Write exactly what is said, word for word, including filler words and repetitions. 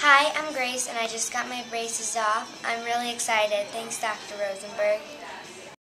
Hi, I'm Grace and I just got my braces off. I'm really excited. Thanks, Doctor Rosenberg.